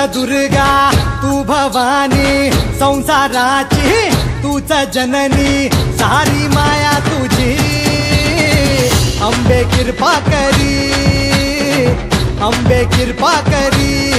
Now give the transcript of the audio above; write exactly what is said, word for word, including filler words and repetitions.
दुर्गा तू भवानी संसाराची तूच जननी सारी माया तुझी अंबे कृपा करी अंबे कृपा करी